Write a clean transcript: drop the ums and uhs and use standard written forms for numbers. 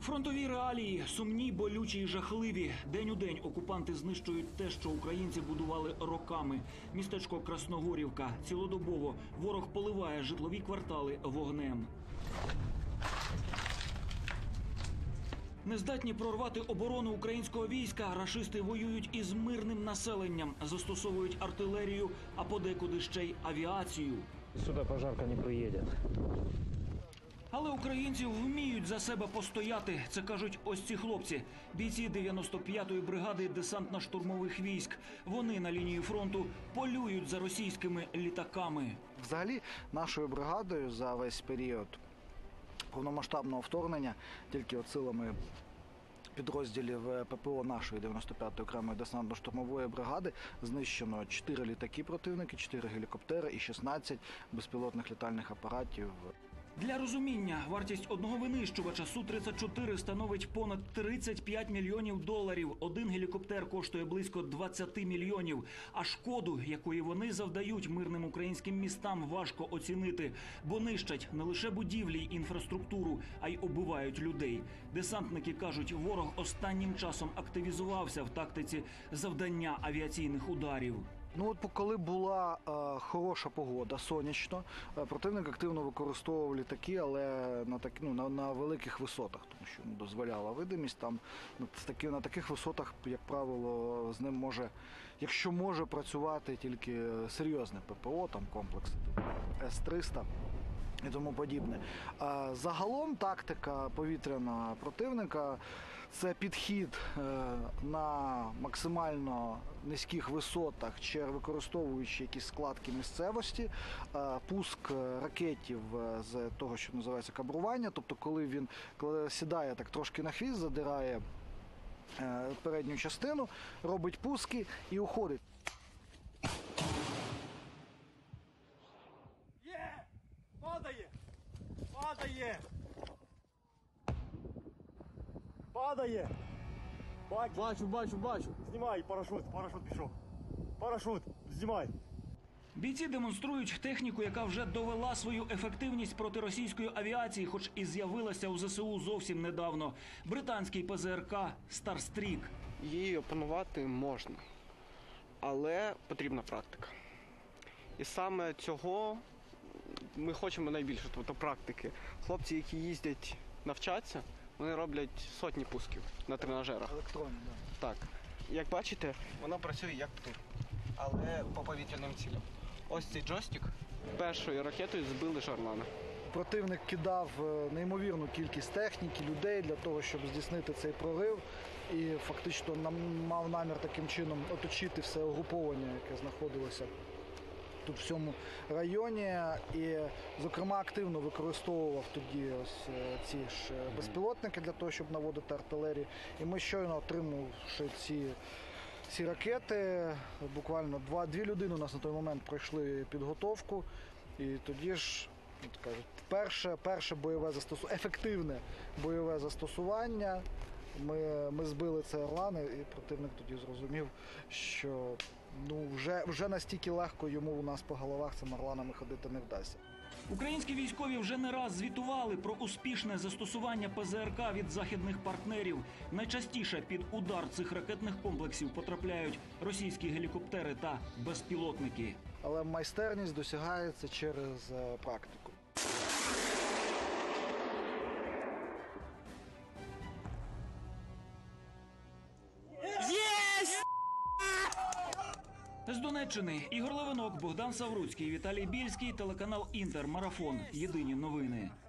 Фронтові реалії – сумні, болючі і жахливі. День у день окупанти знищують те, що українці будували роками. Містечко Красногорівка. Цілодобово ворог поливає житлові квартали вогнем. Нездатні прорвати оборону українського війська, рашисти воюють із мирним населенням, застосовують артилерію, а подекуди ще й авіацію. Сюди пожарка не приїде. Але українці вміють за себе постояти, це кажуть ось ці хлопці. Бійці 95-ї бригади десантно-штурмових військ. Вони на лінії фронту полюють за російськими літаками. Взагалі, нашою бригадою за весь період повномасштабного вторгнення, тільки от силами підрозділів ППО нашої 95-ї окремої десантно-штурмової бригади знищено 4 літаки противники, 4 гелікоптери і 16 безпілотних літальних апаратів. Для розуміння, вартість одного винищувача Су-34 становить понад 35 мільйонів доларів. Один гелікоптер коштує близько 20 мільйонів. А шкоду, якої вони завдають мирним українським містам, важко оцінити. Бо нищать не лише будівлі й інфраструктуру, а й убивають людей. Десантники кажуть, ворог останнім часом активізувався в тактиці завдання авіаційних ударів. Ну от коли була хороша погода, сонячно, противник активно використовував літаки, але на великих висотах, тому що дозволяла видимість. Там на таких висотах, як правило, з ним може, якщо може працювати тільки серйозне ППО, там комплекси С-300 і тому подібне. Загалом тактика повітряна противника – це підхід на максимально низьких висотах, чи використовуючи якісь складки місцевості, пуск ракетів з того, що називається кабрування, тобто коли він сідає так трошки на хвіст, задирає передню частину, робить пуски і уходить. Є! Падає! Падає! Падає! Бачу. Знімай парашут пішов. Парашут, знімай. Бійці демонструють техніку, яка вже довела свою ефективність проти російської авіації, хоч і з'явилася у ЗСУ зовсім недавно. Британський ПЗРК «Старстрік». Її опанувати можна, але потрібна практика. І саме цього ми хочемо найбільше, тобто практики. Хлопці, які їздять навчатися, вони роблять сотні пусків на тренажерах. Електронні, так. Як бачите, воно працює як тут, але по повітряним цілям. Ось цей джойстик першою ракетою збили Жарлана. Противник кидав неймовірну кількість техніки, людей для того, щоб здійснити цей прорив. І фактично мав намір таким чином оточити все угруповання, яке знаходилося тут в цьому районі. І, зокрема, активно використовував тоді ось ці ж безпілотники для того, щоб наводити артилерію. І ми щойно, отримавши ці ракети, буквально дві людини у нас на той момент пройшли підготовку. І тоді ж, як кажуть, перше бойове застосування, ефективне бойове застосування. Ми збили цей Орлан, і противник тоді зрозумів, що вже настільки легко йому у нас по головах цими Орланами ходити не вдасться. Українські військові вже не раз звітували про успішне застосування ПЗРК від західних партнерів. Найчастіше під удар цих ракетних комплексів потрапляють російські гелікоптери та безпілотники. Але майстерність досягається через практику. З Донеччини Ігор Левинок, Богдан Савруцький, Віталій Більський, телеканал «Інтер», Марафон. Єдині новини.